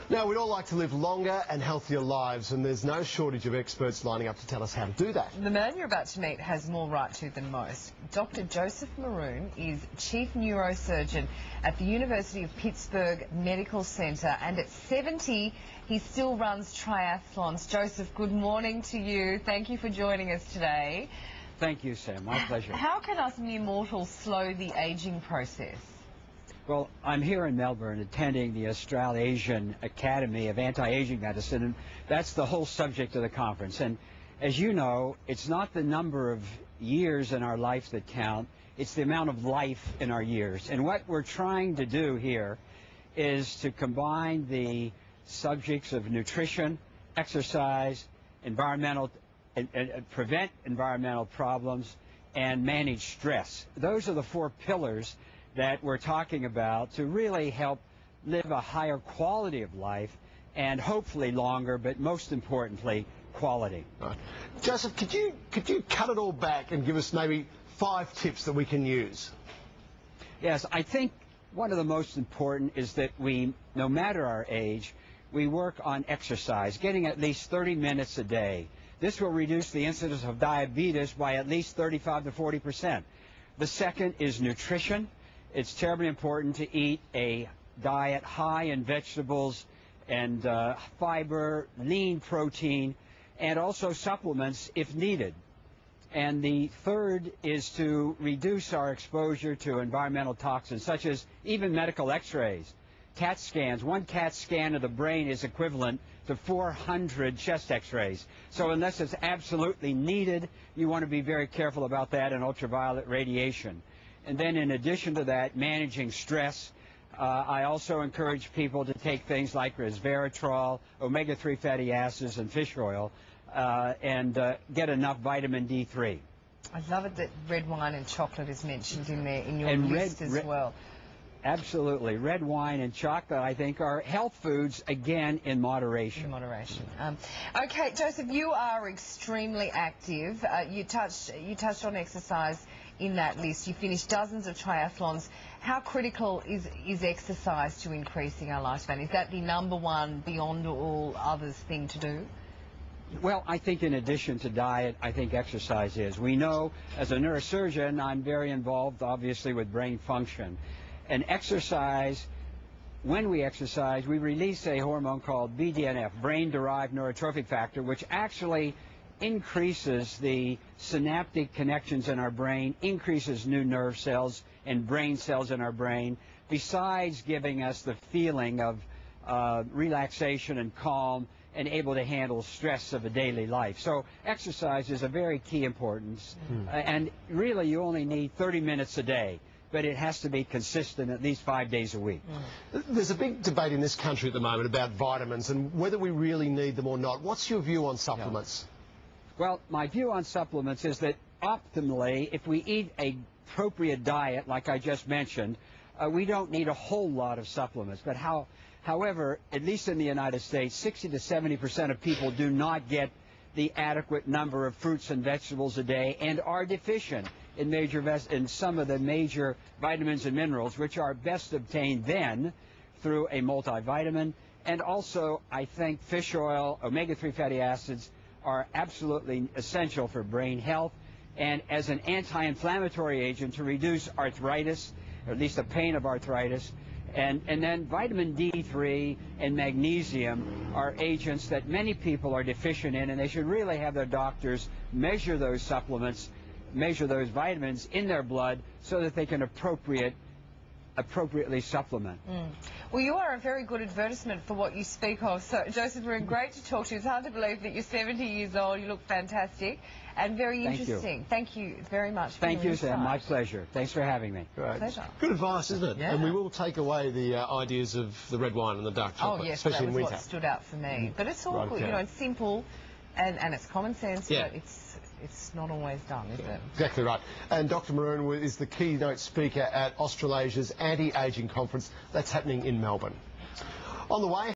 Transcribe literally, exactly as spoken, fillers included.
Now, we'd all like to live longer and healthier lives, and there's no shortage of experts lining up to tell us how to do that. The man you're about to meet has more right to than most. Doctor Joseph Maroon is Chief Neurosurgeon at the University of Pittsburgh Medical Centre, and at seventy, he still runs triathlons. Joseph, good morning to you. Thank you for joining us today. Thank you, Sam. My pleasure. How can us mere mortals slow the ageing process? Well, I'm here in Melbourne attending the Australasian Academy of Anti-Aging Medicine, and that's the whole subject of the conference. And as you know, it's not the number of years in our life that count, it's the amount of life in our years. And what we're trying to do here is to combine the subjects of nutrition, exercise, environmental, and, and, and prevent environmental problems, and manage stress. Those are the four pillars that we're talking about to really help live a higher quality of life, and hopefully longer, but most importantly, quality. Right. Joseph, could you, could you cut it all back and give us maybe five tips that we can use? Yes, I think one of the most important is that we, no matter our age, we work on exercise, getting at least thirty minutes a day. This will reduce the incidence of diabetes by at least thirty-five to forty percent. The second is nutrition. It's terribly important to eat a diet high in vegetables and uh, fiber, lean protein, and also supplements if needed. And the third is to reduce our exposure to environmental toxins, such as even medical x-rays, CAT scans. One CAT scan of the brain is equivalent to four hundred chest x-rays. So unless it's absolutely needed, you want to be very careful about that, and ultraviolet radiation. And then in addition to that, managing stress. Uh, I also encourage people to take things like resveratrol, omega three fatty acids, and fish oil, uh, and uh, get enough vitamin D three. I love it that red wine and chocolate is mentioned in there in your and list red, as red, well. Absolutely. Red wine and chocolate, I think, are health foods, again, in moderation. In moderation. Um, okay, Joseph, you are extremely active. Uh, you touched you touched on exercise in that list. You finished dozens of triathlons. How critical is, is exercise to increasing our lifespan? Is that the number one, beyond all others, thing to do? Well, I think in addition to diet, I think exercise is. We know, as a neurosurgeon, I'm very involved, obviously, with brain function. And exercise, when we exercise, we release a hormone called B D N F, brain-derived neurotrophic factor, which actually increases the synaptic connections in our brain, increases new nerve cells and brain cells in our brain, besides giving us the feeling of uh, relaxation and calm and able to handle stress of a daily life. So exercise is a very key importance. Mm. Uh, and really you only need thirty minutes a day, but it has to be consistent at least five days a week. Mm. There's a big debate in this country at the moment about vitamins and whether we really need them or not. What's your view on supplements? Yeah. Well, my view on supplements is that optimally, if we eat an appropriate diet, like I just mentioned, uh, we don't need a whole lot of supplements. But how, however, at least in the United States, sixty to seventy percent of people do not get the adequate number of fruits and vegetables a day and are deficient in, major in some of the major vitamins and minerals, which are best obtained then through a multivitamin. And also, I think fish oil, omega three fatty acids, are absolutely essential for brain health and as an anti-inflammatory agent to reduce arthritis, or at least the pain of arthritis. And, and then vitamin D three and magnesium are agents that many people are deficient in, and they should really have their doctors measure those supplements, measure those vitamins in their blood so that they can appropriate appropriately supplement. Mm. Well, you are a very good advertisement for what you speak of. So, Joseph, we're great to talk to you. It's hard to believe that you're seventy years old. You look fantastic and very Thank interesting. You. Thank you very much for Thank your you, Sam. insight. My pleasure. Thanks for having me. Great. Pleasure. Good advice, isn't it? Yeah. And we will take away the uh, ideas of the red wine and the dark chocolate, oh, yes, especially that was in winter. What stood out for me. Mm. But it's all Right, good. okay. You know, it's simple and, and it's common sense, yeah. but it's it's not always done, is yeah, it? Exactly right. And Doctor Maroon is the keynote speaker at Australasia's Anti-Aging Conference. That's happening in Melbourne. On the way,